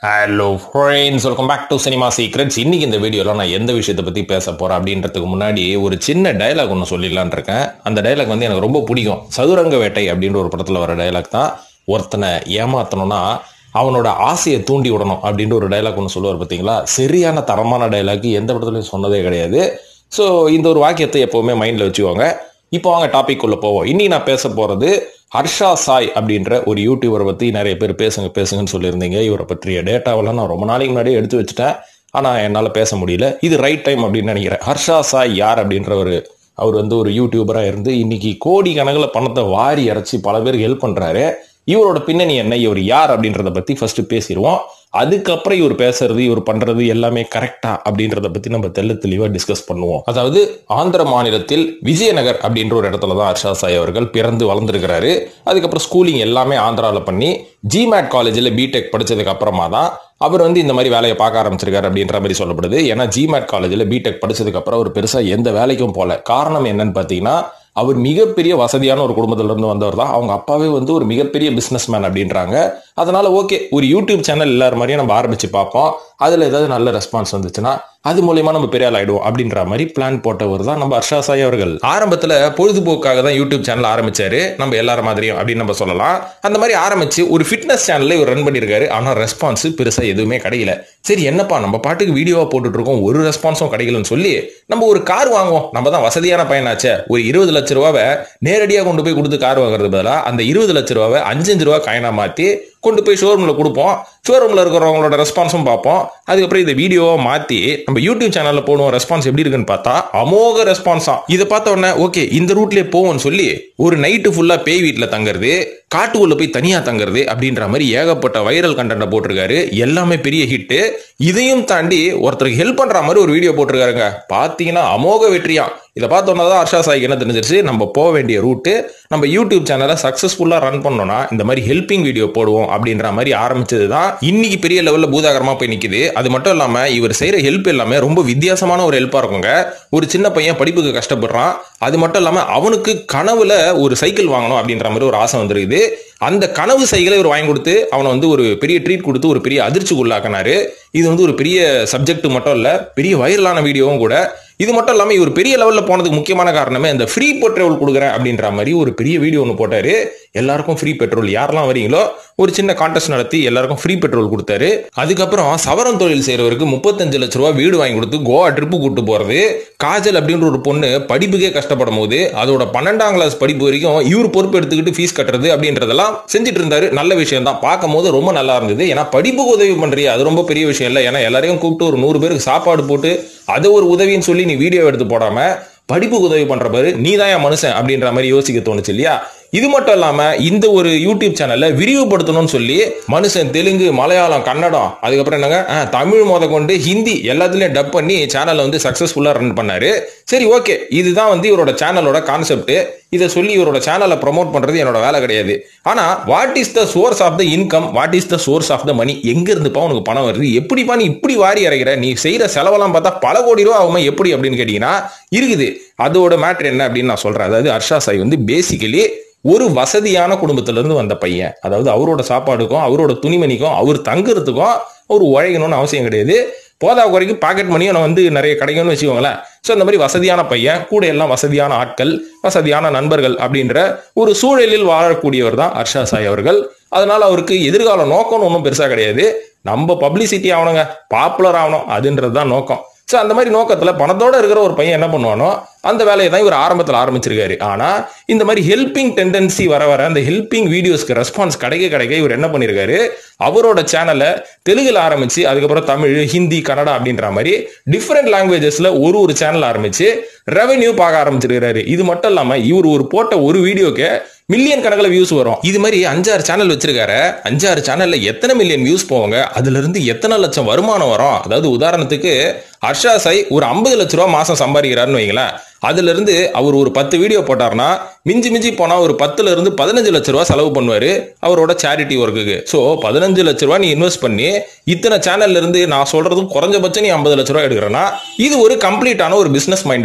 Hello friends, welcome back to cinema secrets. இன்னைக்கு இந்த வீடியோவில் நான் எந்த விஷயத்தை பற்றி பேச போகிறேன் அப்படின்றதுக்கு முன்னாடி ஒரு சின்ன டைலாக் ஒன்று சொல்லிடலான் இருக்கேன். அந்த டைலாக் வந்து எனக்கு ரொம்ப பிடிக்கும். சதுரங்க வேட்டை அப்படின்ற ஒரு படத்தில் வர டைலாக் தான். ஒருத்தனை ஏமாற்றணும்னா அவனோட ஆசையை தூண்டி விடணும் அப்படின்ற ஒரு டைலாக் ஒன்று சொல்லுவார் பார்த்தீங்களா. சரியான தரமான டைலாக், எந்த படத்துலையும் சொன்னதே கிடையாது. ஸோ இந்த ஒரு வாக்கியத்தை எப்போவுமே மைண்டில் வச்சுக்கோங்க. இப்போ வாங்க டாபிக் உள்ள போவோம். இன்னைக்கு நான் பேச போகிறது ஹர்ஷா சாய் அப்படின்ற ஒரு யூடியூபரை பற்றி நிறைய பேர் பேசுங்கன்னு சொல்லியிருந்தீங்க. இவரை பற்றிய டேட்டாவெல்லாம் நான் ரொம்ப நாளைக்கு முன்னாடியே எடுத்து வச்சுட்டேன். ஆனால் என்னால் பேச முடியல. இது ரைட் டைம் அப்படின்னு நினைக்கிறேன். ஹர்ஷா சாய் யார் அப்படின்றவர், அவர் வந்து ஒரு யூடியூபராக இருந்து இன்னைக்கு கோடி கணக்கில் பணத்தை வாரி இறைச்சி பல பேருக்கு ஹெல்ப் பண்ணுறாரு. இவரோட பின்னணி என்ன, இவர் யார் அப்படின்றத பற்றி ஃபர்ஸ்ட் பேசிடுவோம். அதுக்கப்புறம் இவர் பேசுறது, இவர் பண்றது எல்லாமே கரெக்டா அப்படின்றத பத்தி நம்ம தெளிவா டிஸ்கஸ் பண்ணுவோம். அதாவது ஆந்திர மாநிலத்தில் விஜயநகர் அப்படின்ற ஒரு இடத்துல தான் ஹர்ஷா சாய் அவர்கள் பிறந்து வளர்ந்துருக்கிறாரு. அதுக்கப்புறம் ஸ்கூலிங் எல்லாமே ஆந்திராவில் பண்ணி ஜிமேட் காலேஜில் பிடெக் படிச்சதுக்கு அப்புறமா தான் அவர் வந்து இந்த மாதிரி வேலையை பார்க்க ஆரம்பிச்சிருக்காரு அப்படின்ற மாதிரி சொல்லப்படுது. ஏன்னா ஜிமேட் காலேஜில் பிடெக் படிச்சதுக்கு அப்புறம் அவர் பெருசா எந்த வேலைக்கும் போல. காரணம் என்னன்னு பார்த்தீங்கன்னா, அவர் மிகப்பெரிய வசதியான ஒரு குடும்பத்திலிருந்து வந்தவர் தான். அவங்க அப்பாவே வந்து ஒரு மிகப்பெரிய பிசினஸ் மேன் அப்படின்றாங்க. அதனால ஓகே, ஒரு யூடியூப் சேனல் எல்லாரும் மாதிரியும் நம்ம ஆரம்பிச்சு பார்ப்போம். அதுல ஏதாவது நல்ல ரெஸ்பான்ஸ் வந்துச்சுன்னா அது மூலயமா நம்ம பெரிய ஆள் ஆயிடுவோம் அப்படின்ற மாதிரி பிளான் போட்டவர் தான் நம்ம ஹர்ஷா சாய் அவர்கள். ஆரம்பத்துல பொழுதுபோக்காக தான் யூடியூப் சேனல் ஆரம்பிச்சாரு, நம்ம எல்லாரும் மாதிரியும் அப்படின்னு நம்ம சொல்லலாம். அந்த மாதிரி ஆரம்பிச்சு ஒரு ஃபிட்னஸ் சேனல்ல இவர் ரன் பண்ணியிருக்காரு. ஆனா ரெஸ்பான்ஸ் பெருசா எதுவுமே கிடைக்கல. சரி, என்னப்பா நம்ம பாட்டுக்கு வீடியோவா போட்டுட்டு இருக்கோம், ஒரு ரெஸ்பான்ஸும் கிடைக்கலன்னு சொல்லி நம்ம ஒரு கார் வாங்குவோம். நம்ம தான் வசதியான பையனாச்சே, ஒரு 20 லட்ச ரூபாவை நேரடியாக கொண்டு போய் கொடுத்து கார் வாங்குறது பதிலாக அந்த 20 லட்ச ரூபாவை 5 ரூபா காயினா மாத்தி கொண்டு போய் ஷோரூம்ல கொடுப்போம். ஷோரூம்ல இருக்கிறவங்களோட ரெஸ்பான்ஸும் பார்ப்போம். அதுக்கப்புறம் இந்த வீடியோவை மாத்தி நம்ம யூடியூப் சேனல்ல போடுவோம். ரெஸ்பான்ஸ் எப்படி இருக்குன்னு பார்த்தா அமோக ரெஸ்பான்ஸா. இதை பார்த்த உடனே ஓகே, இந்த ரூட்லயே போவோம்னு சொல்லி ஒரு நைட்டு ஃபுல்லா பேய் வீட்டுல தங்குறது, காட்டுக்குள்ள போய் தனியா தங்குறது அப்படின்ற மாதிரி ஏகப்பட்ட வைரல் கண்டென்ட் போட்டிருக்காரு. எல்லாமே பெரிய ஹிட். இதையும் தாண்டி ஒருத்தருக்கு ஹெல்ப் பண்ற மாதிரி ஒரு வீடியோ போட்டிருக்காருங்க. பாத்தீங்கன்னா அமோக வெற்றியா. இதை பார்த்தோன்னா தான் ஹர்ஷா சாய்க்கு என்ன தெரிஞ்சிருச்சு, நம்ம போக வேண்டிய ரூட்டு, நம்ம யூடியூப் சேனலை சக்சஸ்ஃபுல்லா ரன் பண்ணோம்னா இந்த மாதிரி ஹெல்பிங் வீடியோ போடுவோம் அப்படின்ற மாதிரி ஆரம்பிச்சது தான் இன்னைக்கு பெரிய லெவல்ல பூதாகரமா போய் நிக்குது. அது மட்டும் இல்லாம இவர் செய்யற ஹெல்ப் எல்லாமே ரொம்ப வித்தியாசமான ஒரு ஹெல்ப்பா இருக்குங்க. ஒரு சின்ன பையன் படிப்புக்கு கஷ்டப்படுறான். அது மட்டும் இல்லாம அவனுக்கு கனவுல ஒரு சைக்கிள் வாங்கணும் அப்படின்ற மாதிரி ஒரு ஆசை வந்துருக்குது. அந்த கனவு சைக்கிளை இவர் வாங்கி கொடுத்து அவனை வந்து ஒரு பெரிய ட்ரீட் கொடுத்து ஒரு பெரிய அதிர்ச்சிக்கு உள்ளாக்கினாரு. இது வந்து ஒரு பெரிய சப்ஜெக்ட் மட்டும் இல்ல, பெரிய வைரலான வீடியோவும் கூட. இது மட்டும் இல்லாம இவர் பெரிய லெவல்ல போனதுக்கு முக்கியமான காரணமே அந்த ஃப்ரீ பெட்ரோல் கொடுக்குறேன் அப்படின்ற மாதிரி ஒரு பெரிய வீடியோ ஒன்று போட்டாரு. எல்லாருக்கும் ஃப்ரீ பெட்ரோல், யாரெல்லாம் வரீங்களோ ஒரு சின்ன கான்டெஸ்ட் நடத்தி எல்லாருக்கும் ஃப்ரீ பெட்ரோல் கொடுத்தாரு. அதுக்கப்புறம் சவரம் தொழில் செய்யறவருக்கு 35 லட்ச ரூபாய் வீடு வாங்கி கொடுத்து கோவா ட்ரிப்பு கூட்டு போறது. காஜல் அப்படின்ற ஒரு பொண்ணு படிப்புக்கே கஷ்டப்படும் போது அதோட 12ஆம் கிளாஸ் படிப்பு வரைக்கும் இவர் பொறுப்பு எடுத்துக்கிட்டு ஃபீஸ் கட்டுறது அப்படின்றதெல்லாம் செஞ்சுட்டு இருந்தாரு. நல்ல விஷயம் தான், பார்க்கும் போது ரொம்ப நல்லா இருந்தது. ஏன்னா படிப்புக்கு உதவி பண்றியா, அது ரொம்ப பெரிய விஷயம் இல்லை. ஏன்னா எல்லாரையும் கூப்பிட்டு ஒரு 100 பேருக்கு சாப்பாடு போட்டு அதை ஒரு உதவின்னு சொல்லி நீ வீடியோ எடுத்து போடாம படிப்புக்கு உதவி பண்ற பாரு, நீ தான் என் மனுஷன் அப்படின்ற மாதிரி யோசிக்க தோணுச்சு இல்லையா. இது மட்டும் இல்லாம இந்த ஒரு யூடியூப் சேனல்ல விரிவுபடுத்தணும்னு சொல்லி மனுஷன் தெலுங்கு, மலையாளம், கன்னடம், அதுக்கப்புறம் என்னங்க தமிழ் முத கொண்டு ஹிந்தி எல்லாத்துலயும் டப் பண்ணி சேனலை வந்து சக்சஸ்ஃபுல்லா ரன் பண்ணாரு. சரி ஓகே, இதுதான் வந்து இவரோட சேனலோட கான்செப்ட். இதை சொல்லி இவரோட சேனலை ப்ரமோட் பண்றது என்னோட வேலை கிடையாது. ஆனா what is the source of the income, what is the source of the money, எங்க இருந்துப்பா உனக்கு பணம் வருது, எப்படிப்பா நீ இப்படி வாரி இறைக்கிற, நீ செய்யற செலவெல்லாம் பார்த்தா பல கோடி ரூபா ஆகுமா எப்படி அப்படின்னு கேட்டீங்கன்னா இருக்குது. அதோட மேட்ரு என்ன அப்படின்னு நான் சொல்றேன். அதாவது ஹர்ஷா சாய் வந்து பேசிக்கலி ஒரு வசதியான குடும்பத்திலிருந்து வந்த பையன். அதாவது அவரோட சாப்பாடுக்கும் அவரோட துணிமணிக்கும் அவர் தங்குறதுக்கும் அவர் உழைக்கணும்னு அவசியம் கிடையாது. போதா குறைக்கு பாக்கெட் மணியும் நான் வந்து நிறைய கிடைக்கும்னு வச்சுக்கோங்களேன். ஸோ இந்த மாதிரி வசதியான பையன், கூட எல்லாம் வசதியான ஆட்கள், வசதியான நண்பர்கள் அப்படின்ற ஒரு சூழலில் வாழக்கூடியவர் தான் ஹர்ஷா சாய் அவர்கள். அதனால அவருக்கு எதிர்கால நோக்கம்னு ஒன்றும் பெருசா கிடையாது. நம்ம பப்ளிசிட்டி ஆகணுங்க, பாப்புலர் ஆகணும், அதுன்றது தான் நோக்கம். ஸோ அந்த மாதிரி நோக்கத்தில் பணத்தோட இருக்கிற ஒரு பையன் என்ன பண்ணுவானோ அந்த வேலையை தான் இவர் ஆரம்பத்தில் ஆரம்பிச்சிருக்காரு. ஆனால் இந்த மாதிரி ஹெல்பிங் டெண்டன்சி வர அந்த ஹெல்பிங் வீடியோஸ்க்கு ரெஸ்பான்ஸ் கிடைக்க இவர் என்ன பண்ணியிருக்காரு, அவரோட சேனலை தெலுங்குல ஆரம்பிச்சு அதுக்கப்புறம் தமிழ், ஹிந்தி, கன்னடா அப்படின்ற மாதிரி டிஃப்ரெண்ட் லாங்குவேஜஸ்ல ஒரு சேனல் ஆரம்பிச்சு ரெவென்யூ பார்க்க ஆரம்பிச்சிருக்காரு. இது மட்டும் இல்லாம இவர் ஒரு போட்ட ஒரு வீடியோக்கு மில்லியன் கணக்கில் வியூஸ் வரும். இது மாதிரி 5-6 சேனல் வச்சிருக்காரு. 5-6 சேனல்ல எத்தனை மில்லியன் வியூஸ் போவாங்க, அதுல இருந்து எத்தனை லட்சம் வருமானம் வரும். அதாவது உதாரணத்துக்கு ஹர்ஷா சாய் ஒரு 50 லட்ச ரூபா மாசம் சம்பாதிக்கிறாருன்னு வைங்களேன். அதுல இருந்து அவர் ஒரு 10 வீடியோ போட்டார்னா மிஞ்சி போனா ஒரு 10ல இருந்து 15 லட்ச ரூபா செலவு பண்ணுவாரு அவரோட சேரிட்டி ஒர்க்குக்கு. ஸோ 15 லட்ச ரூபா நீ இன்வெஸ்ட் பண்ணி இத்தனை சேனல்ல இருந்து நான் சொல்றதும் குறைஞ்சபட்சம் நீ 50 லட்ச ரூபா எடுக்கிறனா இது ஒரு கம்ப்ளீட்டான ஒரு பிசினஸ் மைண்டடு.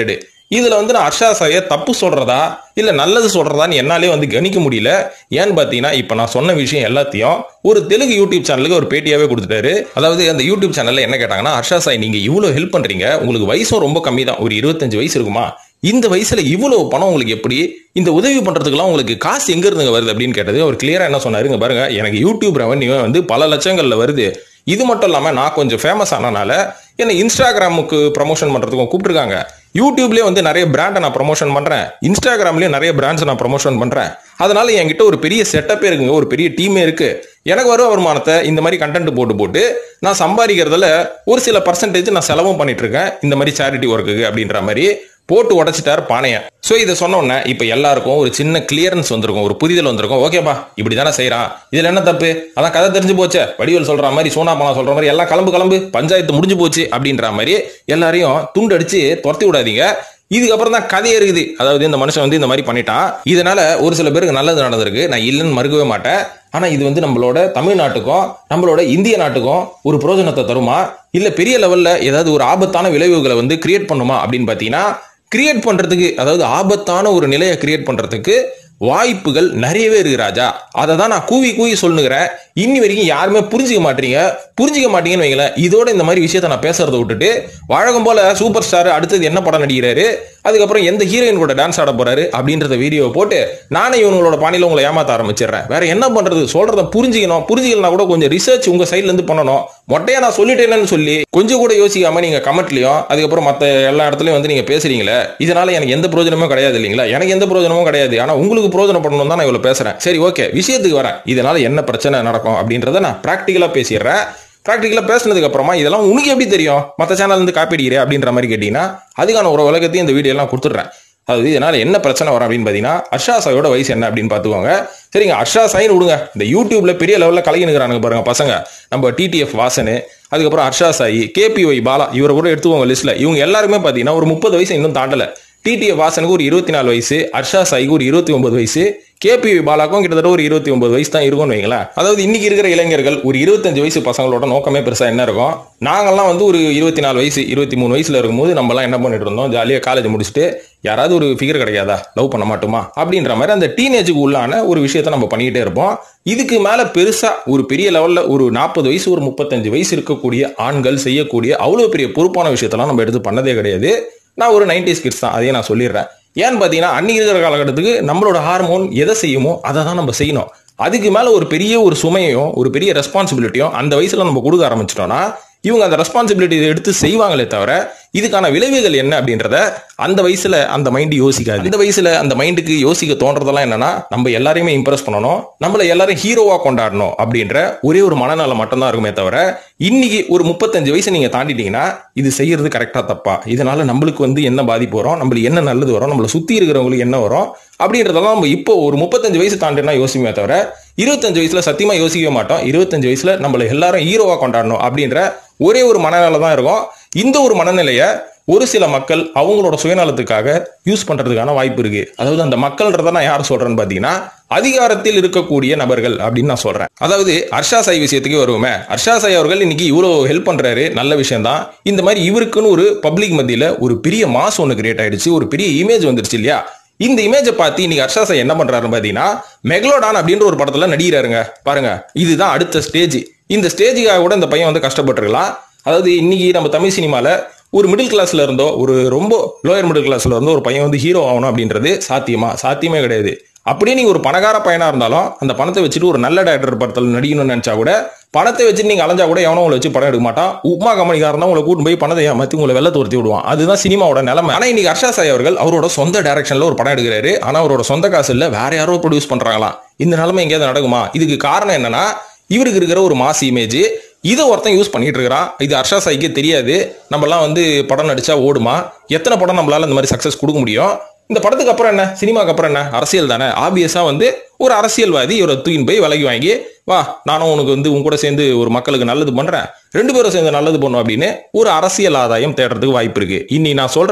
இதுல வந்து நான் ஹர்ஷா சாயை தப்பு சொல்றதா இல்ல நல்லது சொல்றதான்னு என்னாலே வந்து கணிக்க முடியல. ஏன்னு பாத்தீங்கன்னா இப்ப நான் சொன்ன விஷயம் எல்லாத்தையும் ஒரு தெலுங்கு யூடியூப் சேனலுக்கு ஒரு பேட்டியாவே கொடுத்துட்டாரு. அதாவது அந்த யூடியூப் சேனல்ல என்ன கேட்டாங்கன்னா, ஹர்ஷா சாய் நீங்க இவ்வளவு ஹெல்ப் பண்றீங்க, உங்களுக்கு வயசும் ரொம்ப கம்மி தான், ஒரு 25 வயசு இருக்குமா, இந்த வயசுல இவ்வளவு பணம் உங்களுக்கு எப்படி, இந்த உதவி பண்றதுக்குலாம் உங்களுக்கு காசு எங்க இருந்துங்க வருது அப்படின்னு கேட்டது. அவர் கிளியரா என்ன சொன்னாருங்க பாருங்க, எனக்கு யூடியூப் ரெவன்யூ வந்து பல லட்சங்கள்ல வருது. இது மட்டும் இல்லாம நான் கொஞ்சம் ஃபேமஸ் ஆனனால என்ன இன்ஸ்டாகிராமுக்கு ப்ரமோஷன் பண்றதுக்கும் கூப்பிட்டுருக்காங்க. யூடியூப்லயே வந்து நிறைய பிராண்டை நான் ப்ரமோஷன் பண்றேன், இன்ஸ்டாகிராம்லயே நிறைய பிராண்ட்ஸ் நான் ப்ரமோஷன் பண்றேன். அதனால என்கிட்ட ஒரு பெரிய செட்டப்பே இருக்குங்க, ஒரு பெரிய டீமே இருக்கு. எனக்கு வரும் வருமானத்தை இந்த மாதிரி கண்டென்ட் போட்டு நான் சம்பாதிக்கிறதுல ஒரு சில பர்சன்டேஜ் நான் செலவும் பண்ணிட்டு இருக்கேன் இந்த மாதிரி சேரிட்டி ஒர்க்குக்கு அப்படின்ற மாதிரி போட்டு உடைச்சிட்டார் பானைய. சோ இதை சொன்ன உடனே இப்ப எல்லாருக்கும் ஒரு சின்ன கிளியரன்ஸ் வந்திருக்கும், ஒரு புரிதல் வந்திருக்கும். ஓகேப்பா இப்படிதானே செய்யறான், இதுல என்ன தப்பு, அதான் கதை தெரிஞ்சு போச்சு, வடிவேல் சொல்ற மாதிரி சோனா பானா சொல்ற மாதிரி எல்லாம் கிளம்பு பஞ்சாயத்து முடிஞ்சு போச்சு அப்படின்ற மாதிரி எல்லாரையும் துண்டு அடிச்சு துரத்தி விடாதீங்க. இதுக்கப்புறம் தான் கதையே இருக்குது. அதாவது இந்த மனுஷன் வந்து இந்த மாதிரி பண்ணிட்டான், இதனால ஒரு சில பேருக்கு நல்லது நடந்திருக்கு, நான் இல்லைன்னு மறுக்கவே மாட்டேன். ஆனா இது வந்து நம்மளோட தமிழ்நாட்டுக்கும் நம்மளோட இந்திய நாட்டுக்கும் ஒரு பிரயோஜனத்தை தருமா, இல்ல பெரிய லெவல்ல ஏதாவது ஒரு ஆபத்தான விளைவுகளை வந்து கிரியேட் பண்ணுமா அப்படின்னு பாத்தீங்கன்னா, கிரியேட் பண்றதுக்கு, அதாவது ஆபத்தான ஒரு நிலையை கிரியேட் பண்றதுக்கு வாய்ப்புகள் நிறையவே இருக்கு ராஜா. அதை தான் நான் கூவி சொல்லுகிறேன். இன்னி வரைக்கும் யாருமே புரிஞ்சிக்க மாட்டீங்கன்னு வைங்களேன். இதோட இந்த மாதிரி விஷயத்த நான் பேசுறதை விட்டுட்டு வழக்கம் போல சூப்பர் ஸ்டார் அடுத்தது என்ன படம் நடிக்கிறாரு, அதுக்கப்புறம் எந்த ஹீரோயின் கூட டான்ஸ் ஆட போறாரு அப்படின்றத வீடியோ போட்டு நானே இவங்களோட பாணியில உங்களை ஏமாத்த ஆரம்பிச்சிடுறேன். வேற என்ன பண்றது, சொல்றத புரிஞ்சிக்கலாம் கூட கொஞ்சம் ரிசர்ச் உங்க சைட்ல இருந்து பண்ணணும். மொட்டையா நான் சொல்லிட்டேன்னு சொல்லி கொஞ்சம் கூட யோசிக்காம நீங்க கமெண்ட்லயும் அதுக்கப்புறம் மத்த எல்லா இடத்துலயும் வந்து நீங்க பேசுறீங்களே, இதனால எனக்கு எந்த பிரயோஜனமும் கிடையாது இல்லைங்களா? எனக்கு எந்த பிரயோஜனமும் கிடையாது. ஆனா உங்களுக்கு பிரயோஜனம் பண்ணணும் தான் நான் இவ்வளவு பேசுறேன். சரி ஓகே, விஷயத்துக்கு வரேன். இதனால என்ன பிரச்சனை நடக்கும் அப்படின்றத நான் பிராக்டிகலா பேசிடுறேன். பிராக்டிகலா பேசினதுக்கு அப்புறமா இதெல்லாம் உனக்கு எப்படி தெரியும், மற்ற சேனல் இருந்து காப்பி அடிக்கிறேன் அப்படின்ற மாதிரி கேட்டீங்கன்னா அதுக்கான ஒரு உலகத்தையும் இந்த வீடியோ எல்லாம் கொடுத்துட்றேன். அதாவது இதனால என்ன பிரச்சனை வரும் அப்படின்னு பாத்தீங்கன்னா, ஹர்ஷா சாயோட வயசு என்ன அப்படின்னு பாத்துக்கோங்க. சரிங்க, ஹர்ஷா சாயின்னு விடுங்க, இந்த யூடியூப்ல பெரிய லெவல்ல கலகினுக்கிறானுங்க பாருங்க பசங்க, நம்ம டிடிஎஃப் வாசனு, அதுக்கப்புறம் ஹர்ஷா சாயி, கேபிஒய் பாலா, இவரை கூட எடுத்துக்கோங்க லிஸ்ட்ல. இவங்க எல்லாருமே பாத்தீங்கன்னா ஒரு 30 வயசு இன்னும் தாண்டல. டிடிஎஃப் வாசனுக்கு ஒரு 24 வயசு, ஹர்ஷா சாய்க்கு ஒரு 29 வயசு, கேபிஒய் பாலாக்கும் கிட்டத்தட்ட ஒரு 29 வயசு தான் இருக்கும்னு வைங்களேன். அதாவது இன்னைக்கு இருக்கிற இளைஞர்கள் ஒரு 25 வயசு பசங்களோட நோக்கமே பெருசா என்ன இருக்கும், நாங்கெல்லாம் வந்து ஒரு 24 வயசு 23 வயசுல இருக்கும்போது நம்ம எல்லாம் என்ன பண்ணிட்டு இருந்தோம், ஜாலியா காலேஜ் முடிச்சுட்டு யாராவது ஒரு ஃபிகர் கிடைக்காதா, லவ் பண்ண மாட்டோமா அப்படின்ற மாதிரி அந்த டீனேஜுக்கு உள்ளான ஒரு விஷயத்த நம்ம பண்ணிக்கிட்டே இருப்போம். இதுக்கு மேல பெருசா ஒரு பெரிய லெவல்ல ஒரு 40 வயசு ஒரு 35 வயசு இருக்கக்கூடிய ஆண்கள் செய்யக்கூடிய அவ்வளவு பெரிய பொறுப்பான விஷயத்தெல்லாம் நம்ம எடுத்து பண்ணதே கிடையாது. நான் ஒரு 90s கிட்ஸ் தான், அதையே நான் சொல்லிடுறேன். ஏன்னு பாத்தீங்கன்னா அன்னைக்கு இருக்கிற காலகட்டத்துக்கு நம்மளோட ஹார்மோன் எதை செய்யுமோ அதை தான் நம்ம செய்யணும். அதுக்கு மேல ஒரு பெரிய ஒரு சுமையும் ஒரு பெரிய ரெஸ்பான்சிபிலிட்டியும் அந்த வயசுல நம்ம கொடுக்க ஆரம்பிச்சிட்டோம்னா இவங்க அந்த ரெஸ்பான்சிபிலிட்டி எடுத்து செய்வாங்களே தவிர இதுக்கான விளைவுகள் என்ன அப்படின்றத அந்த வயசுல அந்த மைண்ட் யோசிக்காது. இந்த வயசுல அந்த மைண்டுக்கு யோசிக்க தோன்றதெல்லாம் என்னன்னா, நம்ம எல்லாரையுமே இம்ப்ரெஸ் பண்ணணும், நம்மள எல்லாரும் ஹீரோவா கொண்டாடணும் அப்படின்ற ஒரே ஒரு மனநலம் மட்டும்தான் இருக்குமே தவிர, இன்னைக்கு ஒரு 35 வயசு நீங்க தாண்டிட்டீங்கன்னா இது செய்யறது கரெக்டா தப்பா, இதனால நம்மளுக்கு வந்து என்ன பாதிப்பு வரும், நம்மளுக்கு என்ன நல்லது வரும், நம்மள சுத்தி இருக்கிறவங்களுக்கு என்ன வரும் அப்படின்றதெல்லாம் நம்ம இப்போ ஒரு 35 வயசு தாண்டினா யோசிக்குமே தவிர 25 வயசுல சத்தியமா யோசிக்கவே மாட்டோம். 25 வயசுல நம்மள எல்லாரும் ஹீரோவா கொண்டாடணும் அப்படின்ற ஒரே ஒரு மனநிலை தான் இருக்கும். இந்த ஒரு மனநிலைய ஒரு சில மக்கள் அவங்களோட சுயநலத்துக்காக யூஸ் பண்றதுக்கான வாய்ப்பு இருக்கு. அதாவது அந்த மக்கள்ன்றத நான் யார் சொல்றேன்னு பாத்தீங்கன்னா, அதிகாரத்தில் இருக்கக்கூடிய நபர்கள் அப்படின்னு நான் சொல்றேன். அதாவது ஹர்ஷா சாய் விஷயத்துக்கு வருவோமே, ஹர்ஷா சாய் அவர்கள் இன்னைக்கு இவ்வளவு ஹெல்ப் பண்றாரு, நல்ல விஷயம் தான். இந்த மாதிரி இவருக்குன்னு ஒரு பப்ளிக் மத்தியில ஒரு பெரிய மாஸ் ஒன்று கிரியேட் ஆயிடுச்சு, ஒரு பெரிய இமேஜ் வந்துருச்சு இல்லையா? இந்த இமேஜை பார்த்து இன்னைக்கு ஹர்ஷா சாய் என்ன பண்றாருன்னு பாத்தீங்கன்னா, மெகலோடான் அப்படின்ற ஒரு படத்துல நடிக்கிறாருங்க. பாருங்க, இதுதான் அடுத்த ஸ்டேஜ். இந்த ஸ்டேஜுக்காக கூட இந்த பையன் வந்து கஷ்டப்பட்டுருக்கலாம். அதாவது இன்னைக்கு நம்ம தமிழ் சினிமால ஒரு மிடில் கிளாஸ்ல இருந்தோ ஒரு ரொம்ப லோயர் மிடில் கிளாஸ்ல இருந்தோ ஒரு பையன் வந்து ஹீரோ ஆகணும் அப்படின்றது சாத்தியமே கிடையாது. அப்படியே நீங்க ஒரு பணக்கார பையனா இருந்தாலும் அந்த பணத்தை வச்சுட்டு ஒரு நல்ல டைரக்டர் படத்தில் நடிக்கணும்னு நினைச்சா கூட, பணத்தை வச்சுட்டு நீங்க அலைஞ்சா கூட எவனோ உங்களை வச்சு படம் எடுக்க மாட்டான். உப்மா கம்பெனிக்காரன் தான் உங்களை கூட்டு போய் பணத்தை ஏமாத்தி உங்களை வெள்ள தோர்த்தி விடுவான். அதுதான் சினிமாவோட நிலைமை. ஆனா இன்னைக்கு ஹர்ஷா சாய் அவர்கள் அவரோட சொந்த டைரக்ஷன்ல ஒரு படம் எடுக்கிறாரு. ஆனா அவரோட சொந்த காசு இல்ல, வேற யாரோ ப்ரொடியூஸ் பண்றாங்களாம். இந்த நிலைமை எங்கேயாவது நடக்குமா? இதுக்கு காரணம் என்னன்னா, இவருக்கு இருக்கிற ஒரு மாஸ் இமேஜ். இதை ஒருத்தன் யூஸ் பண்ணிட்டு இருக்கிறான். இது ஹர்ஷா சாய்க்கே தெரியாது. நம்மலாம் வந்து படம் நடிச்சா ஓடுமா, எத்தனை படம் நம்மளால இந்த மாதிரி சக்சஸ் கொடுக்க முடியும், இந்த படத்துக்கு அப்புறம் என்ன, சினிமாக்கு அப்புறம் என்ன, அரசியல் தானே. ஆப்வியஸா வந்து ஒரு அரசியல்வாதி இவரை தூக்கின்னு போய் விலைக்கு வாங்கி, வா நானும் உனக்கு வந்து உன் கூட சேர்ந்து ஒரு மக்களுக்கு நல்லது பண்றேன், 2 பேரும் சேர்ந்து நல்லது பண்ணும் அப்படின்னு ஒரு அரசியல் ஆதாயம் தேடுறதுக்கு வாய்ப்பு இருக்கு. இன்னி நான் சொல்ற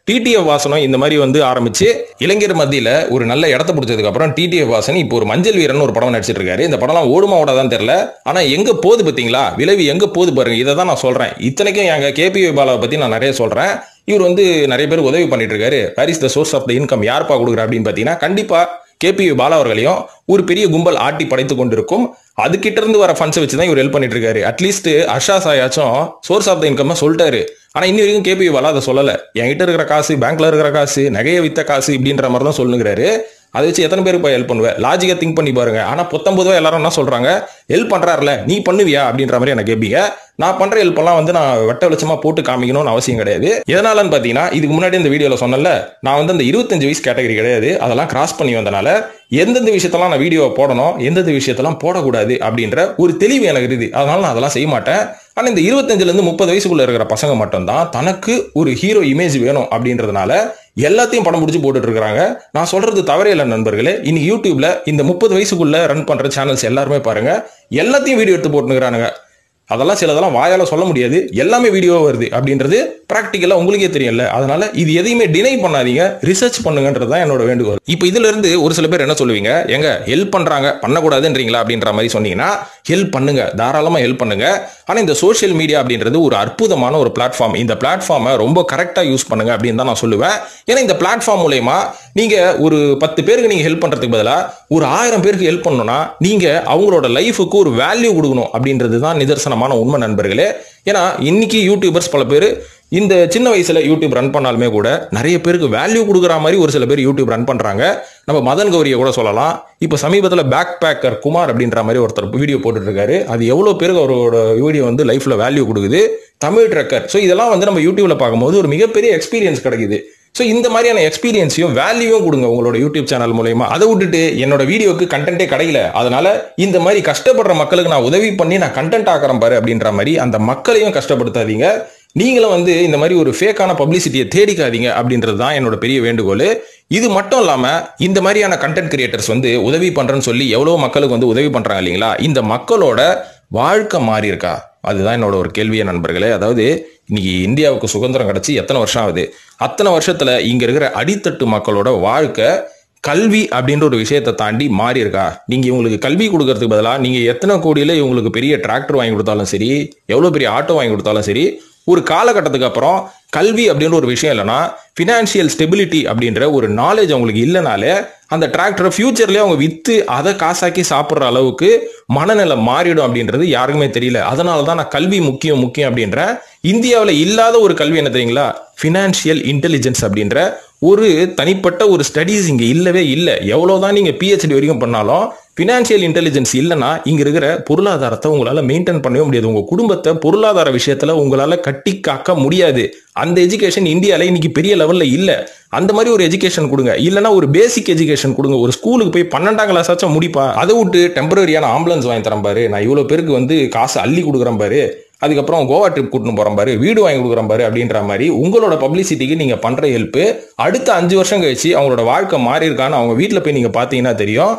டிடிஎஃப் வாசனும் இந்த மாதிரி வந்து ஆரம்பிச்சு இளைஞர் மத்தியில ஒரு நல்ல இடத்த பிடிச்சதுக்கு அப்புறம் டிடிஎஃப் வாசன் இப்போ ஒரு மஞ்சள் வீரன் ஒரு படம் நடிச்சிட்டு இருக்காரு. இந்த படம்லாம் ஓடுமா ஓடாதான் தெரியல, ஆனா எங்க போகுது பாத்தீங்களா, விளைவு எங்க போகுது பாருங்க. இதை தான் நான் சொல்றேன். இத்தனைக்கும் எங்க கேபி பாலாவை பத்தி நான் நிறைய சொல்றேன். இவர் வந்து நிறைய பேர் உதவி பண்ணிட்டு இருக்காரு. Where is the source of the income, யார்ப்பா கொடுக்குற அப்படின்னு பாத்தீங்கன்னா கண்டிப்பா கேபி பாலா அவர்களையும் ஒரு பெரிய கும்பல் ஆட்டி படைத்து கொண்டிருக்கும். அதுகிட்ட இருந்து வர ஃபண்ட்ஸ் வச்சு தான் இவர் ஹெல்ப் பண்ணிட்டு இருக்காரு. அட்லீஸ்ட் ஹர்ஷா சாயாச்சும் சோர்ஸ் ஆஃப் த இன்கம் சொல்லிட்டாரு. ஆனா இன்னி வரைக்கும் கேபி பாலா அதை சொல்லல. என்கிட்ட இருக்கிற காசு, பேங்க்ல இருக்கிற காசு, நகையை வித்த காசு இப்படின்ற மாதிரி தான் சொல்லுங்கிறாரு. அதை வச்சு எத்தனை பேருக்கு போய் ஹெல்ப் பண்ணுவேன்? லாஜிக்கா திங்க் பண்ணி பாருங்க. ஆனா 19 எல்லாரும் என்ன சொல்றாங்க, ஹெல்ப் பண்றாருல நீ பண்ணுவியா அப்படின்ற மாதிரி என்ன கேப்பீங்க. நான் பண்ற ஹெல்ப் எல்லாம் வந்து நான் வெட்ட வெளிச்சமா போட்டு காமிக்கணும்னு அவசியம் கிடையாது. எதனாலன்னு பாத்தீங்கன்னா, இதுக்கு முன்னாடி இந்த வீடியோல சொன்னல, நான் வந்து அந்த 25 வயசு கேட்டகரி கிடையாது. அதெல்லாம் கிராஸ் பண்ணி வந்தனால எந்தெந்த விஷயத்தெல்லாம் நான் வீடியோ போடணும், எந்தெந்த விஷயத்தெல்லாம் போடக்கூடாது அப்படின்ற ஒரு தெளிவு எனக்கு இருக்குது. அதனால நான் அதெல்லாம் செய்ய மாட்டேன். ஆனா இந்த 25ல இருந்து 30 வயசுக்குள்ள இருக்கிற பசங்க மட்டும்தான் தனக்கு ஒரு ஹீரோ இமேஜ் வேணும் அப்படின்றதுனால எல்லாத்தையும் படம் முடிச்சு போட்டுட்டு இருக்காங்க. நான் சொல்றது தவறே இல்லை நண்பர்களே. இன்னைக்கு யூடியூப்ல இந்த 30 வயசுக்குள்ள ரன் பண்ற சேனல்ஸ் எல்லாருமே பாருங்க, எல்லாத்தையும் வீடியோ எடுத்து போட்டுக்கிறானுங்க. அதெல்லாம் சிலதெல்லாம் வாயால சொல்ல முடியாது, எல்லாமே வீடியோ வருது அப்படின்றது பிராக்டிக்கலா உங்களுக்கே தெரியும்ல. அதனால இது எதையுமே டினை பண்ணாதீங்க, ரிசர்ச் பண்ணுங்கன்றதுதான் என்னோட வேண்டுகோள். இப்போ இதுல இருந்து ஒரு சில பேர் என்ன சொல்லுவீங்க, எங்க ஹெல்ப் பண்றாங்க பண்ணக்கூடாதுன்றீங்களா அப்படின்ற மாதிரி சொன்னீங்கன்னா, ஹெல்ப் பண்ணுங்க, தாராளமா ஹெல்ப் பண்ணுங்க. ஆனா இந்த சோசியல் மீடியா அப்படின்றது ஒரு அற்புதமான ஒரு பிளாட்ஃபார்ம். இந்த பிளாட்ஃபார்மை ரொம்ப கரெக்டா யூஸ் பண்ணுங்க அப்படின்னு தான் நான் சொல்லுவேன். ஏன்னா இந்த பிளாட்ஃபார்ம் மூலமா நீங்க ஒரு 10 பேருக்கு நீங்க ஹெல்ப் பண்றதுக்கு பதிலா ஒரு 1000 பேருக்கு ஹெல்ப் பண்ணணும்னா நீங்க அவங்களோட லைஃபுக்கு ஒரு வேல்யூ கொடுக்கணும் அப்படின்றது தான் நிதர்சனமான உண்மை நண்பர்களே. ஏன்னா இன்னைக்கு யூடியூபர்ஸ் பல பேர் இந்த சின்ன வயசுல யூடியூப் ரன் பண்ணாலுமே கூட நிறைய பேருக்கு வேல்யூ கொடுக்குற மாதிரி ஒரு சில பேர் யூடியூப் ரன் பண்றாங்க. நம்ம மதன் கௌரியை கூட சொல்லலாம். இப்போ சமீபத்தில் பேக் பேக்கர் குமார் அப்படின்ற மாதிரி ஒருத்தர் வீடியோ போட்டுட்டு இருக்காரு. அது எவ்வளவு பேருக்கு அவரோட வீடியோ வந்து லைஃப்ல வேல்யூ கொடுக்குது. தமிழ் ட்ரக்கர். ஸோ இதெல்லாம் வந்து நம்ம யூடியூப்ல பார்க்கும்போது ஒரு மிகப்பெரிய எக்ஸ்பீரியன்ஸ் கிடைக்குது. ஸோ இந்த மாதிரியான எக்ஸ்பீரியன்ஸையும் வேல்யூவும் கொடுங்க உங்களோட யூடியூப் சேனல் மூலமா. அதை விட்டுட்டு என்னோட வீடியோக்கு கண்டென்ட்டே கிடைக்கல, அதனால இந்த மாதிரி கஷ்டப்படுற மக்களுக்கு நான் உதவி பண்ணி நான் கண்டென்ட் ஆக்குறேன் பாரு அப்படின்ற மாதிரி அந்த மக்களையும் கஷ்டப்படுத்தாதீங்க. நீங்களும் வந்து இந்த மாதிரி ஒரு ஃபேக்கான பப்ளிசிட்டியை தேடிக்காதீங்க அப்படின்றது தான் என்னோட பெரிய வேண்டுகோள். இது மட்டும் இல்லாம இந்த மாதிரியான கண்டென்ட் கிரியேட்டர்ஸ் வந்து உதவி பண்றேன்னு சொல்லி எவ்வளவு மக்களுக்கு வந்து உதவி பண்றாங்க இல்லைங்களா, இந்த மக்களோட வாழ்க்கை மாறி இருக்கா? அதுதான் என்னோட ஒரு கேள்வியே நண்பர்களே. அதாவது இன்னைக்கு இந்தியாவுக்கு சுதந்திரம் கிடைச்சி எத்தனை வருஷம் ஆகுது? அத்தனை வருஷத்துல இங்க இருக்கிற அடித்தட்டு மக்களோட வாழ்க்கை கல்வி அப்படின்ற ஒரு விஷயத்தை தாண்டி மாறி இருக்கா? நீங்க இவங்களுக்கு கல்வி கொடுக்கறதுக்கு பதிலாக நீங்க எத்தனை கோடியில இவங்களுக்கு பெரிய டிராக்டர் வாங்கி கொடுத்தாலும் சரி, எவ்வளவு பெரிய ஆட்டோ வாங்கி கொடுத்தாலும் சரி, ஒரு காலகட்டத்துக்கு அப்புறம் கல்வி அப்படின்ற ஒரு விஷயம் இல்லைன்னா, ஃபினான்ஷியல் ஸ்டெபிலிட்டி அப்படின்ற ஒரு நாலேஜ் அவங்களுக்கு இல்லைனாலே அந்த டிராக்டரை ஃபியூச்சர்லேயே அவங்க விற்று அதை காசாக்கி சாப்பிட்ற அளவுக்கு மனநிலை மாறிடும் அப்படின்றது யாருக்குமே தெரியல. அதனால தான் நான் கல்வி முக்கியம் அப்படின்றேன். இந்தியாவில் இல்லாத ஒரு கல்வி என்ன தெரியுங்களா? ஃபினான்ஷியல் இன்டெலிஜென்ஸ் அப்படின்ற ஒரு தனிப்பட்ட ஒரு ஸ்டடீஸ் இங்கே இல்லவே இல்லை. எவ்வளோதான் நீங்கள் பிஹெச்டி வரைக்கும் பண்ணாலும் ஃபினான்ஷியல் இன்டெலிஜென்ஸ் இல்லைன்னா இங்கே இருக்கிற பொருளாதாரத்தை உங்களால் மெயின்டைன் பண்ணவே முடியாது. உங்கள் குடும்பத்தை பொருளாதார விஷயத்தில் உங்களால் கட்டி காக்க முடியாது. அந்த எஜுகேஷன் இந்தியாவில் இன்னைக்கு பெரிய லெவலில் இல்லை. அந்த மாதிரி ஒரு எஜுகேஷன் கொடுங்க, இல்லைன்னா ஒரு பேசிக் எஜுகேஷன் கொடுங்க. ஒரு ஸ்கூலுக்கு போய் 12ஆம் கிளாஸ் ஆச்சும் முடிப்பா. அதை விட்டு டெம்பரரியான ஆம்புலன்ஸ் வாங்கி தரேன் பாரு, நான் இவ்வளோ பேருக்கு வந்து காசு அள்ளி கொடுக்குறேன் பாரு, அதுக்கப்புறம் கோவா ட்ரிப் கூட்டின்னு போறேன் பாரு, வீடு வாங்கி கொடுக்குறேன் பாரு அப்படின்ற மாதிரி உங்களோட பப்ளிசிட்டிக்கு நீங்க பண்ற ஹெல்ப் அடுத்த 5 வருஷம் கழிச்சு அவங்களோட வாழ்க்கை மாறி இருக்கான்னு அவங்க வீட்டில் போய் நீங்க பாத்தீங்கன்னா தெரியும்.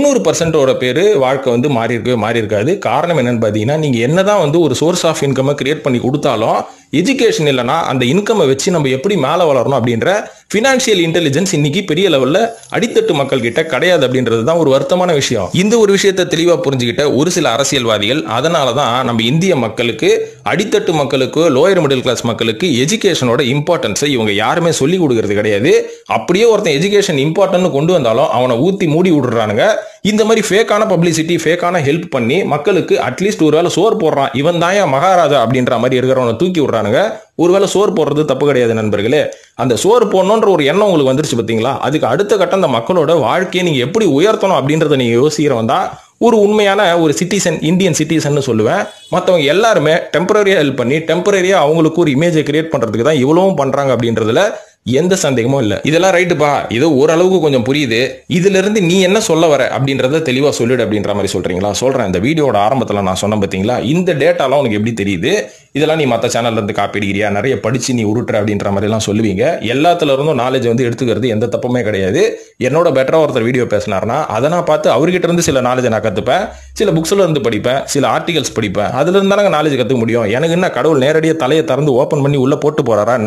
90% பேர் வாழ்க்கை வந்து மாறி இருக்காது. காரணம் என்னன்னு பார்த்தீங்கன்னா, நீங்க என்னதான் வந்து ஒரு சோர்ஸ் ஆஃப் இன்கம் கிரியேட் பண்ணி கொடுத்தாலும் எஜுகேஷன் இல்லைன்னா அந்த இன்கம்மை வச்சு நம்ம எப்படி மேலே வளரணும் அப்படின்ற ஃபினான்ஷியல் இன்டெலிஜென்ஸ் இன்னைக்கு பெரிய லெவலில் அடித்தட்டு மக்கள் கிட்ட கிடையாது அப்படின்றது தான் ஒரு வருத்தமான விஷயம். இந்த ஒரு விஷயத்தை தெளிவாக புரிஞ்சுக்கிட்ட ஒரு சில அரசியல்வாதிகள் அதனால தான் நம்ம இந்திய மக்களுக்கு, அடித்தட்டு மக்களுக்கு, லோயர் மிடில் கிளாஸ் மக்களுக்கு எஜுகேஷனோட இம்பார்ட்டன்ஸை இவங்க யாருமே சொல்லி கொடுக்கறது கிடையாது. அப்படியே ஒருத்தன் எஜுகேஷன் இம்பார்ட்டன்ட் கொண்டு வந்தாலும் அவனை ஊத்தி மூடி விடுறானுங்க. இந்த மாதிரி ஃபேக்கான பப்ளிசிட்டி, ஃபேக்கான ஹெல்ப் பண்ணி மக்களுக்கு அட்லீஸ்ட் ஒரு வேளை சோறு போடுறான், இவன் தான் மகாராஜா அப்படின்ற மாதிரி இருக்கிறவனை தூக்கி விடுறானுங்க. ஒருவேளை சோறு போடுறது தப்பு கிடையாது நண்பர்களே. அந்த சோறு போடணுன்ற ஒரு எண்ணம் உங்களுக்கு வந்துருச்சு பார்த்தீங்களா, அதுக்கு அடுத்த கட்டம் அந்த மக்களோட வாழ்க்கையை நீங்க எப்படி உயர்த்தணும் அப்படின்றத நீங்க யோசிக்கிறவன் தான் ஒரு உண்மையான ஒரு சிட்டிசன், இந்தியன் சிட்டிசன் சொல்லுவேன். மற்றவங்க எல்லாருமே டெம்பரரியா ஹெல்ப் பண்ணி டெம்பரரியா அவங்களுக்கு ஒரு இமேஜை கிரியேட் பண்றதுக்கு தான் இவ்வளவும் பண்றாங்க அப்படின்றதுல எந்த சந்தேகமும் இல்ல. இதெல்லாம் ரைட்டுப்பா, இது ஓரளவுக்கு கொஞ்சம் புரியுது, இதுல இருந்து நீ என்ன சொல்ல வர அப்படின்றத தெளிவா சொல்லிடு அப்படின்ற மாதிரி சொல்றீங்களா? சொல்றேன். இந்த வீடியோட ஆரம்பத்துல நான் சொன்ன பாத்தீங்களா, இந்த டேட்டாலாம் உனக்கு எப்படி தெரியுது? இதெல்லாம் நீ மற்ற சேனல்ல இருந்து காப்பி அடிக்கிறியா, நிறைய படிச்சு நீ உருட்டுற அப்படின்ற மாதிரி எல்லாம் சொல்லுவீங்க. எல்லாத்துல இருந்தும் நாலேஜ் வந்து எடுத்துக்கிறது எந்த தப்புமே கிடையாது. என்னோட பெட்டரா ஒருத்தர் வீடியோ பேசினார்னா அதை நான் பார்த்து அவர்கிட்ட இருந்து சில நாலேஜை நான் கத்துப்பேன், சில புக்ஸ்ல இருந்து படிப்பேன், சில ஆர்டிகல்ஸ் படிப்பேன். அதுல இருந்தாலும் நாலேஜ் கத்துக்க முடியும். எனக்கு என்ன கடவுள் நேரடியாக தலையை திறந்து ஓப்பன் பண்ணி உள்ள போட்டு போறாரா என்ன?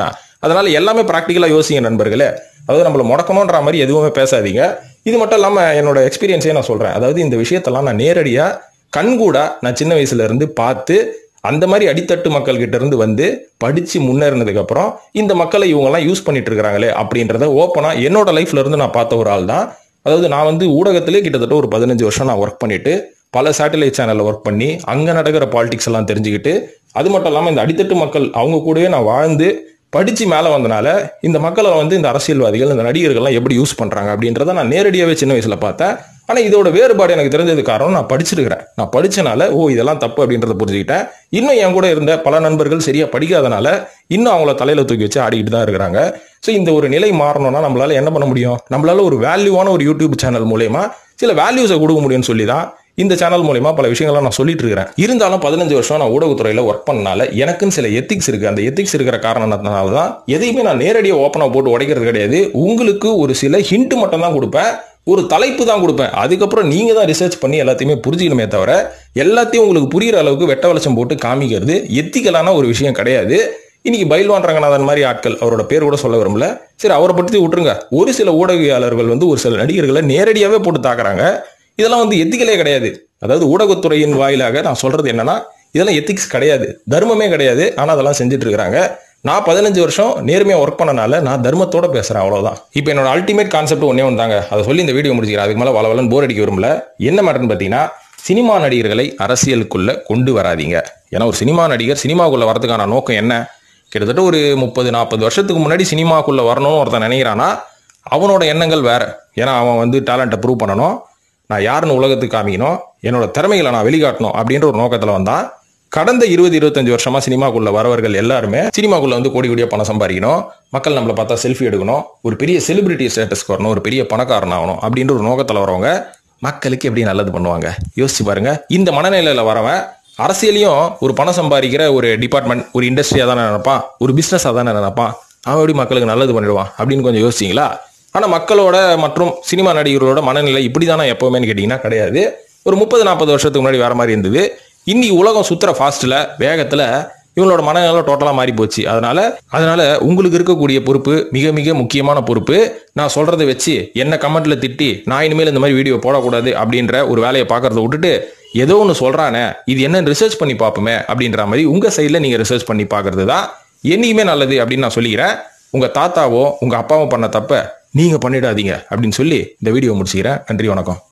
அதனால எல்லாமே பிராக்டிக்கலா யோசிங்க நண்பர்களே. அதாவது நம்மள முடக்கணும்ன்ற மாதிரி எதுவுமே பேசாதீங்க. இது மட்டும் இல்லாம என்னோட எக்ஸ்பீரியன்ஸே நான் சொல்றேன். அதாவது இந்த விஷயத்தெல்லாம் நான் நேரடியா கண்கூடா நான் சின்ன வயசுல இருந்து பார்த்து அந்த மாதிரி அடித்தட்டு மக்கள் கிட்ட இருந்து வந்து படிச்சு முன்னேறினதுக்கு அப்புறம் இந்த மக்களை இவங்கெல்லாம் யூஸ் பண்ணிட்டு இருக்காங்களே அப்படின்றத ஓப்பனா என்னோட லைஃப்ல இருந்து நான் பார்த்த ஒரு ஆள் தான். அதாவது நான் வந்து ஊடகத்திலே கிட்டத்தட்ட ஒரு 15 வருஷம் நான் ஒர்க் பண்ணிட்டு பல சேட்டலைட் சேனல்ல ஒர்க் பண்ணி அங்க நடக்கிற பாலிடிக்ஸ் எல்லாம் தெரிஞ்சுக்கிட்டு, அது மட்டும் இல்லாம இந்த அடித்தட்டு மக்கள் அவங்க கூடவே நான் வாழ்ந்து படிச்சு மேல வந்தனால இந்த மக்களை வந்து இந்த அரசியல்வாதிகள் இந்த நடிகர்கள்லாம் எப்படி யூஸ் பண்றாங்க அப்படின்றத நான் நேரடியாவே சின்ன வயசுல பார்த்தேன். ஆனா இதோட வேறுபாடு எனக்கு தெரிஞ்சது காரணம் நான் படிச்சிருக்கிறேன். நான் படிச்சனால இதெல்லாம் தப்பு அப்படின்றத புரிஞ்சுக்கிட்டேன். இன்னும் என் கூட இருந்த பல நண்பர்கள் சரியா படிக்காதனால இன்னும் அவங்கள தலையில தூக்கி வச்சு ஆடிக்கிட்டு தான் இருக்கிறாங்க. ஸோ இந்த ஒரு நிலை மாறணும்னா நம்மளால என்ன பண்ண முடியும்? நம்மளால ஒரு வேல்யூவான ஒரு யூடியூப் சேனல் மூலயமா சில வேல்யூஸை கொடுக்க முடியும்னு சொல்லி தான் இந்த சேனல் மூலமா பல விஷயங்களை நான் சொல்லிட்டு இருக்கிறேன். இருந்தாலும் 15 வருஷம் நான் ஊடகத்துறையில ஒர்க் பண்ணனால எனக்குன்னு சில எத்திக்ஸ் இருக்கு. அந்த எத்திக்ஸ் இருக்கிற காரணத்தினால தான் எதையுமே நான் நேரடியாக ஓப்பனா போட்டு உடைக்கிறது கிடையாது. உங்களுக்கு ஒரு சில ஹிண்ட் மட்டும் தான் கொடுப்பேன், ஒரு தலைப்பு தான் கொடுப்பேன். அதுக்கப்புறம் நீங்க தான் ரிசர்ச் பண்ணி எல்லாத்தையுமே புரிஞ்சுக்கணுமே தவிர எல்லாத்தையும் உங்களுக்கு புரியுற அளவுக்கு வெட்ட வெளிச்சம் போட்டு காமிக்கிறது எத்திக்கலான ஒரு விஷயம் கிடையாது. இன்னைக்கு பைல்வான் ரங்கநாதன் மாதிரி ஆட்கள், அவரோட பேர் கூட சொல்ல விரும்பல, சரி அவரை பற்றி விட்டுருங்க, ஒரு சில ஊடகவியாளர்கள் வந்து ஒரு சில நடிகர்களை நேரடியாவே போட்டு தாக்குறாங்க. இதெல்லாம் வந்து எத்திக்கலே கிடையாது. அதாவது ஊடகத்துறையின் வாயிலாக நான் சொல்றது என்னன்னா, இதெல்லாம் எத்திக்ஸ் கிடையாது, தர்மமே கிடையாது. ஆனா அதெல்லாம் செஞ்சுட்டு இருக்காங்க. நான் 15 வருஷம் நேர்மையா ஒர்க் பண்ணனால நான் தர்மத்தோட பேசுறேன், அவ்வளவுதான். இப்போ என்னோட அல்டிமேட் கான்செப்ட் ஒன்னே ஒன்றாங்க, அதை சொல்லி இந்த வீடியோ முடிச்சுக்கிறேன். அதுக்கு மேல வளவலன்னு போர் அடிக்க விரும்பல. என்ன மேட்டர்னு பார்த்தீங்கன்னா, சினிமா நடிகர்களை அரசியலுக்குள்ள கொண்டு வராதீங்க. ஏன்னா ஒரு சினிமா நடிகர் சினிமாக்குள்ள வரதுக்கான நோக்கம் என்ன? கிட்டத்தட்ட ஒரு 30-40 வருஷத்துக்கு முன்னாடி சினிமாக்குள்ள வரணும்னு ஒருத்தன் நினைக்கிறானா அவனோட எண்ணங்கள் வேற. ஏன்னா அவன் வந்து டேலண்ட்டை ப்ரூவ் பண்ணணும், நான் யாருன்னு உலகத்துக்கு காமிக்கணும், என்னோட திறமைகளை நான் வெளிக்காட்டணும் அப்படின்ற ஒரு நோக்கத்தில் வந்தான். கடந்த 20-25 வருஷமா சினிமாக்குள்ள வரவர்கள் எல்லாருமே சினிமாக்குள்ள வந்து கோடி கோடியா பணம் சம்பாதிக்கணும், மக்கள் நம்மளை பார்த்தா செல்ஃபி எடுக்கணும், ஒரு பெரிய செலிபிரிட்டி ஸ்டேட்டஸ்க்கு வரணும், ஒரு பெரிய பணக்காரன் ஆகணும் அப்படின்ற ஒரு நோக்கத்தில் வரவங்க மக்களுக்கு எப்படி நல்லது பண்ணுவாங்க யோசிச்சு பாருங்க. இந்த மனநிலையில வரவன் அரசியலையும் ஒரு பணம் சம்பாதிக்கிற ஒரு டிபார்ட்மெண்ட், ஒரு இண்டஸ்ட்ரியா தானே நினைப்பான், ஒரு பிசினஸா தானே நினைப்பான். அவன் எப்படி மக்களுக்கு நல்லது பண்ணிடுவான் அப்படின்னு கொஞ்சம் யோசிச்சிங்களா? ஆனா மக்களோட மற்றும் சினிமா நடிகர்களோட மனநிலை இப்படிதானா எப்பவுமே கேட்டீங்கன்னா கிடையாது. ஒரு 30-40 வருஷத்துக்கு முன்னாடி வேற மாதிரி இருந்தது. இன்னைக்கு உலகம் சுத்துற ஃபாஸ்ட்ல வேகத்துல இவங்களோட மனநிலை டோட்டலா மாறி போச்சு. அதனால உங்களுக்கு இருக்கக்கூடிய பொறுப்பு மிக மிக முக்கியமான பொறுப்பு. நான் சொல்றதை வச்சு என்ன கமெண்ட்ல திட்டி நான் இனிமேல் இந்த மாதிரி வீடியோ போடக்கூடாது அப்படின்ற ஒரு வேலையை பார்க்கறத விட்டுட்டு, ஏதோ ஒன்று சொல்றானே இது என்னன்னு ரிசர்ச் பண்ணி பார்ப்போமே அப்படின்ற மாதிரி உங்க சைட்ல நீங்க ரிசர்ச் பண்ணி பார்க்கறது தான் என்னைக்குமே நல்லது அப்படின்னு நான் சொல்லிக்கிறேன். உங்க தாத்தாவோ உங்க அப்பாவோ பண்ண தப்ப நீங்க பண்ணிடாதீங்க அப்படின்னு சொல்லி இந்த வீடியோ முடிச்சுக்கிறேன். நன்றி, வணக்கம்.